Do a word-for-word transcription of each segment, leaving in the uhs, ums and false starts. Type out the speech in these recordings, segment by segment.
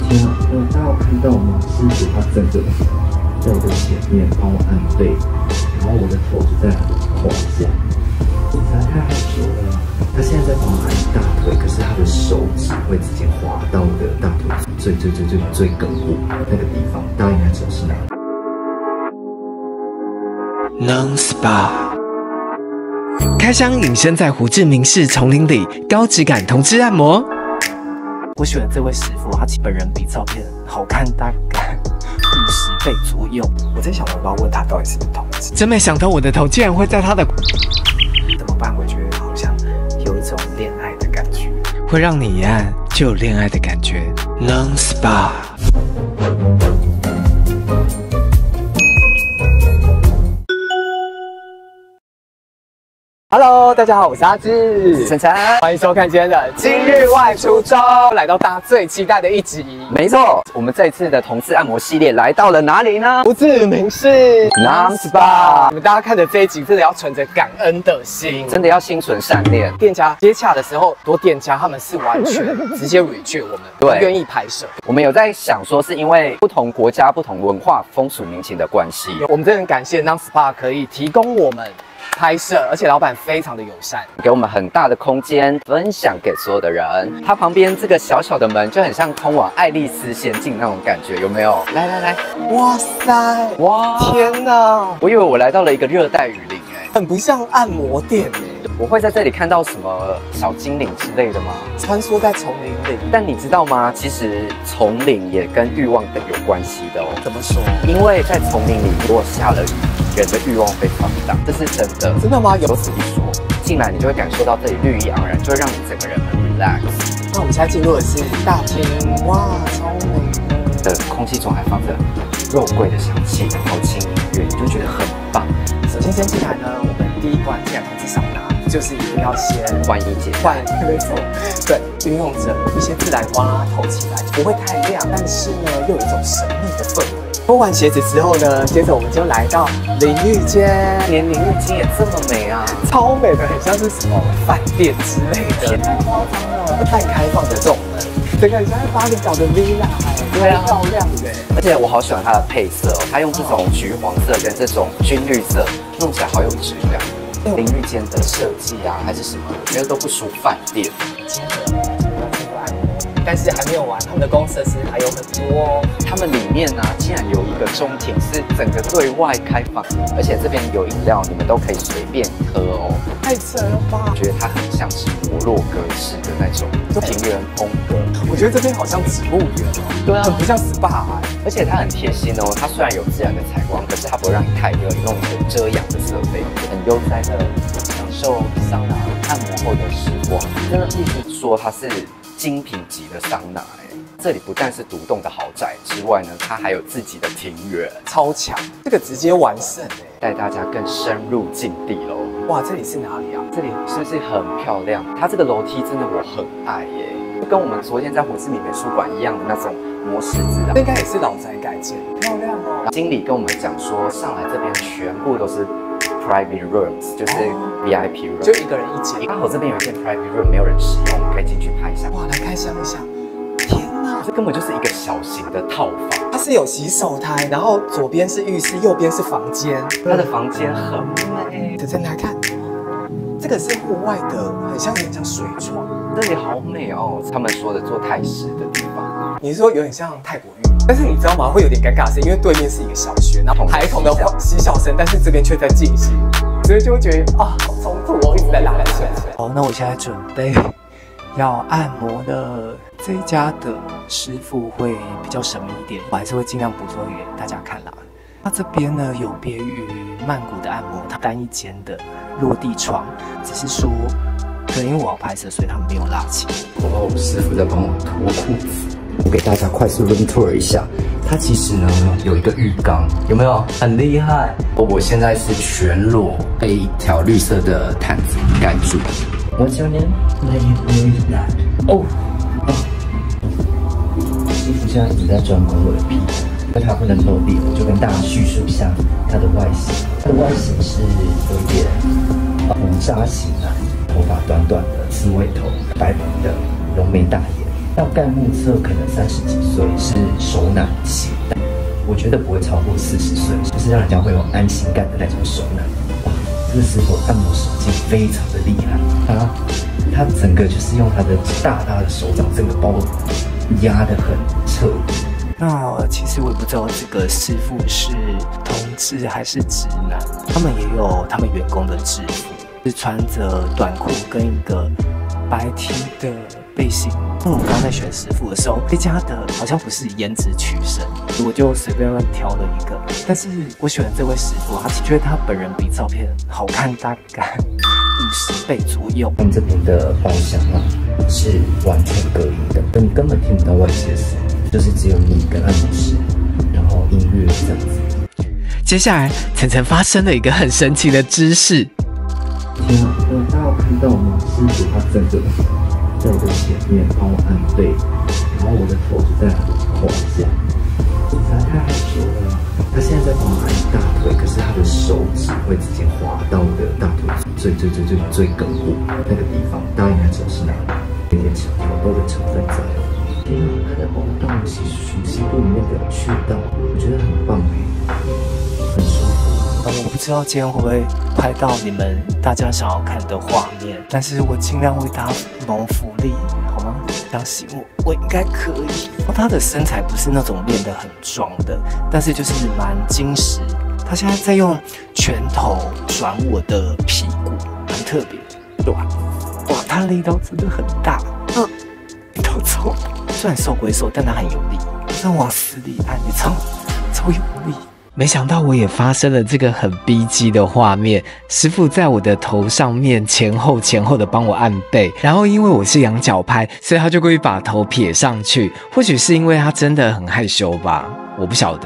天啊，呃，大家有看到吗？师傅他整个在我的前面帮我按背，然后我的头就在胯下，实在太害羞了。他现在在帮我按大腿，可是他的手指会直接滑到我的大腿最最最最最根部那个地方，大家应该知道是哪里。 能 S P A。开箱隐身在胡志明市丛林里，高质感同志按摩。我选的这位师傅，他本人比照片好看大概五十倍左右。我在想，我要问他到底是不是同志？真没想到我的头竟然会在他的……怎么办？我觉得好像有一种恋爱的感觉，会让你一按就有恋爱的感觉。能 S P A。Hello， 大家好，我是阿志，晨晨，欢迎收看今天的今日外出中，来到大家最期待的一集。 没错，我们这一次的同志按摩系列来到了哪里呢？ 胡志明市能 S P A。 你们大家看的这一集，真的要存着感恩的心， 真的要心存善念。 店家接洽的时候，很多店家他们是完全直接 reject 我们，不愿意拍摄。 我们有在想说，是因为不同国家、不同文化、风俗民情的关系。 我们真的很感谢能 S P A 可以提供我们拍摄，而且老板非常的友善， 给我们很大的空间分享给所有的人。它旁边这个小小的门就很像通往爱丽丝仙境那种感觉，有没有？来来来， 哇塞，哇，天哪！ 我以为我来到了一个热带雨林，哎， 很不像按摩店哎。 我会在这里看到什么小精灵之类的吗？ 穿梭在丛林里， 但你知道吗？其实丛林也跟欲望的有关系的哦。 怎么说？ 因为在丛林里，如果下了雨，人的欲望会放大，这是真的。 真的吗？有此一说。进来你就会感受到这里绿意盎然，就会让你整个人很 relax。 那我们现在进入的是大厅，哇，超美的空气中还放着肉桂的香气，然后轻音乐，你就觉得很棒。 首先先进来呢，我们第一关进来同志桑拿，就是一定要先换衣解换那种，对，运用着一些自然光啊透起来，不会太亮，但是呢又有一种神秘的氛围。脱完鞋子之后呢，接着我们就来到淋浴间， 连淋浴间也这么美啊， 超美的，很像是什么饭店之类的，太夸张了，半开放的这种门，整个很像在巴厘岛的 villa， 对啊，漂亮的。 而且我好喜欢它的配色哦，它用这种橘黄色跟这种军绿色，弄起来好有质感。淋浴间的设计啊，还是什么，我觉得都不输饭店。 接着要进入按摩，但是还没有完，他们的公设施还有很多哦。 他们里面呢、啊，竟然有一个中庭是整个对外开放，而且这边有饮料，你们都可以随便喝哦。 太扯了吧！ 我觉得它很像是摩洛哥式的那种庭园风格。 我觉得这边好像植物园哦，对啊，很不像 S P A， 而且它很贴心哦。它虽然有自然的采光，可是它不会让你太热，弄一些遮阳的设备，很悠哉的享受桑拿按摩后的时光。真的必须说它是精品级的桑拿哎。这里不但是独栋的豪宅之外呢，它还有自己的庭园， 超强，这个直接完胜哎， 带大家更深入境地喽。 哇，这里是哪里啊？ 这里是不是很漂亮？它这个楼梯真的我很爱耶，就跟我们昨天在胡志明美术馆一样的那种模式字啊。 这应该也是老宅改建，漂亮哦。 经理跟我们讲说，上来这边全部都是 private rooms， 就是 V I P room， 就一个人一间。 刚好这边有一间 private room 没有人使用，我们可以进去拍一下。 哇，来开箱一下。天哪， 这根本就是一个小型的套房。 它是有洗手台，然后左边是浴室，右边是房间。 它的房间很美， 仔细来看，这个是户外的，很像有点像水床。 这里好美哦，他们说的做泰式的地方。 你是说有点像泰国浴？但是你知道吗？会有点尴尬，是因为对面是一个小学，然后孩童的嬉笑声，但是这边却在进行，所以就会觉得啊，好冲突哦，一直在拉来扯扯。好，那我现在准备要按摩的这一家的师傅会比较神秘一点，我还是会尽量捕捉给大家看啦。那这边呢有别于曼谷的按摩，它单一间的落地窗，只是说，可能因为我要拍摄，所以他们没有拉起。 哦，师傅在帮我脱裤子。我给大家快速 room tour 一下，它其实呢有一个浴缸，有没有很厉害？我现在是全裸，被一条绿色的毯子盖住。What's your name? Let you breathe that. 哦，师傅现在一直在专攻我的屁股，因为它不能露脸，我就跟大家叙述一下它的外形。它的外形是有一点胡渣型啊，头发短短的，刺猬头，白白的，浓眉大眼。 大概目测可能三十几岁是手奶期，但我觉得不会超过四十岁，就是让人家会有安心感的那种手奶。哇，这个师傅按摩手劲非常的厉害，他他整个就是用他的大大的手掌，整个把我压得很彻底。 那其实我也不知道这个师傅是同志还是直男，他们也有他们员工的制服，是穿着短裤跟一个白 T 的背心。那我们刚刚在选师傅的时候，这家的好像不是颜值取胜，我就随便乱挑了一个。但是我选的这位师傅，他觉得他本人比照片好看大概五十倍左右。 我们这边的包厢啊是完全隔音的，你根本听不到外界的声音。就是只有你跟按摩师，然后音乐这样子。 接下来，晨晨发生了一个很神奇的姿势。 天啊！呃，大家有看到吗？师傅他整个在我的前面帮我按背，然后我的头是在他的胯下，实在太害羞了。他现在在帮我按大腿，可是他的手指会直接滑到我的大腿最最最最最根部那个地方，大家应该知道是哪里，有点小挑逗的成分在。天啊，他在帮我动我细属西部里面的渠道，我觉得很棒哎，很舒服。 我不知道今天会不会拍到你们大家想要看的画面，但是我尽量为大家谋福利，好吗？相信我，我应该可以。他的身材不是那种练得很壮的，但是就是蛮精实。他现在在用拳头转我的屁股，蛮特别，对吧？哇，他力道真的很大，嗯，力道超大。虽然瘦归瘦，但他很有力，让往死里按，你超超有力。 没想到我也发生了这个很逼机的画面，师傅在我的头上面前后前后的帮我按背，然后因为我是仰角拍，所以他就故意把头撇上去，或许是因为他真的很害羞吧，我不晓得。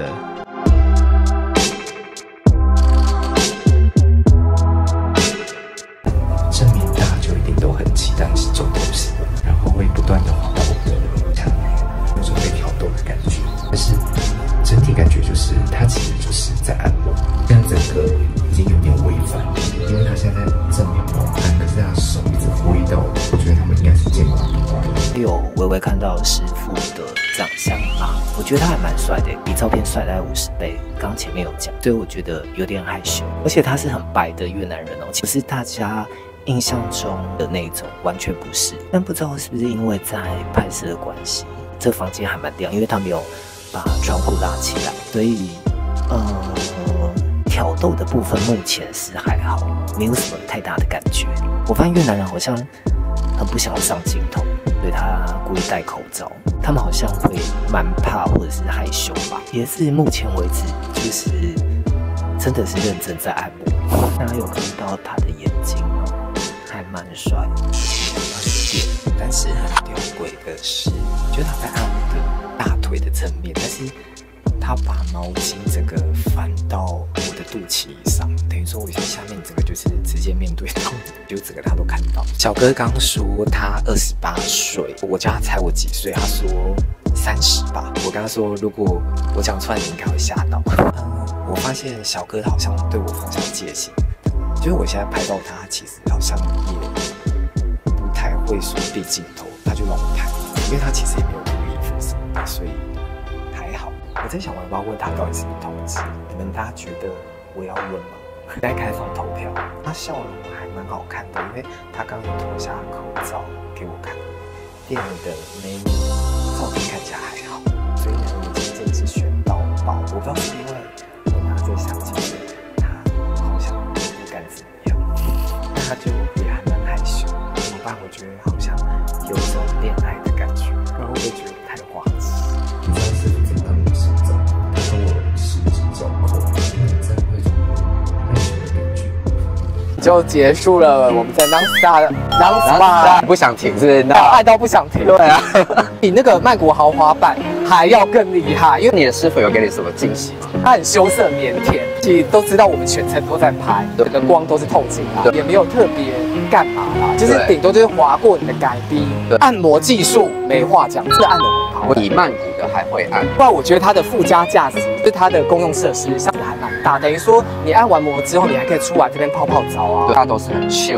正面大家就一定都很期待是走头型，然后会不断的滑到我的下面，有种被挑逗的感觉，但是整体感觉就是它其实就是在按摩，现在整个已经有点违反，因为他现在正面帮我按，可是他手一直挥到我，我觉得他们应该是见过面。 有微微看到师傅的长相吗？我觉得他还蛮帅的，比照片帅大概五十倍。刚前面有讲，所以我觉得有点害羞，而且他是很白的越南人哦，其实大家印象中的那种完全不是。但不知道是不是因为在拍摄的关系，这房间还蛮亮，因为他没有把窗户拉起来，所以呃挑逗的部分目前是还好，没有什么太大的感觉。我发现越南人好像很不想要上镜头，所以他故意戴口罩。他们好像会蛮怕或者是害羞吧，也是目前为止就是真的是认真在按摩。大家有看到他的眼睛吗？还蛮帅的，有点，但是很吊诡的是，我觉得他在按我的大腿的正面，但是他把毛巾整个翻到我的肚脐以上，等于说我下面整个就是直接面对到，就整个他都看到。小哥刚说他二十八岁，我叫他猜我几岁，他说三十吧。我跟他说，如果我讲出来，你应该会吓到。嗯，我发现小哥好像对我放下戒心，就是我现在拍到他，其实好像也不太会说递镜头，他就让我拍，因为他其实也没有脱衣服什么的，所以还好。我在想，我要不要问他到底是不是同志？你们大家觉得我要问吗？现在开放投票。他笑容还蛮好看的，因为他刚刚脱下口罩给我看。店里的美女照片看起来还好，所以呢，我今天真的是选到爆。我不知道是因为我拿着相机，他好像不敢怎么样，但他就也还蛮害羞。怎么办？我觉得好像有种恋爱的感觉，然后我就觉得太滑稽。 你知道师傅怎么按摩手掌？他跟我十指交扣，因为真的会有害羞的感觉。 就结束了，我们在 non-stop non-stop 不想停是不是？ 爱到不想停。对啊，比那个曼谷豪华版还要更厉害，因为你的师傅有给你什么惊喜吗？ 他很羞涩腼腆，其实都知道我们全程都在拍，整个光都是透进来，也没有特别干嘛啦，就是顶多就是划过你的改逼。按摩技术没话讲，真的按得很好。 比曼谷的还会按， 不然我觉得它的附加价值就是它的公用设施，像还蛮大，等于说你按完摩之后，你还可以出来这边泡泡澡啊。 它都是很 chill 的。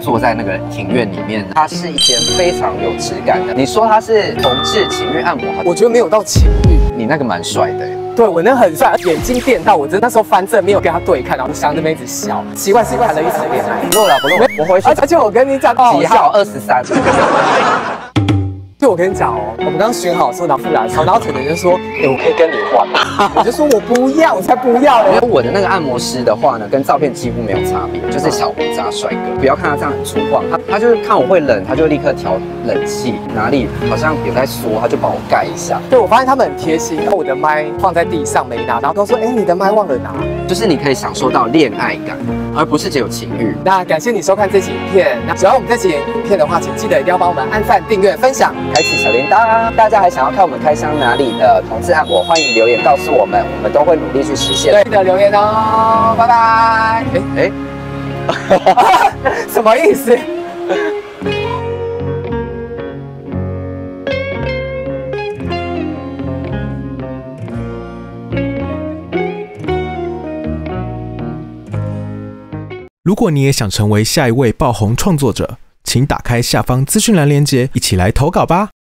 坐在那个庭院里面，它是一间非常有质感的。你说它是同志情欲按摩， 我觉得没有到情欲， 你那个蛮帅的。 对我那很帅，眼睛电到我，真的那时候翻正没有跟他对看，然后想那边一直笑，奇怪是谈了一场恋爱。 不录了不录，我回去。 而且我跟你讲， 几号？二十三。 就我跟你讲哦，我们刚刚选好说拿付来的时候，然后可能就说，哎、欸，我可以跟你换吗？我就说我不要，我才不要嘞。 因为我的那个按摩师的话呢，跟照片几乎没有差别，就是小胡渣帅哥。不要看他这样很粗犷，他他就是看我会冷，他就立刻调冷气，哪里好像有在缩，他就帮我盖一下。 对，我发现他们很贴心，我的麦放在地上没拿，然后跟我说，哎、欸，你的麦忘了拿， 就是你可以享受到恋爱感，而不是只有情欲。 那感谢你收看这期影片，那喜欢我们这期影片的话，请记得一定要帮我们按赞、订阅、分享， 开启小铃铛。大家还想要看我们开箱哪里的同志按摩，欢迎留言告诉我们，我们都会努力去实现。 对的，留言哦，拜拜。哎哎，什么意思？ 如果你也想成为下一位爆红创作者，请打开下方资讯栏链接，一起来投稿吧。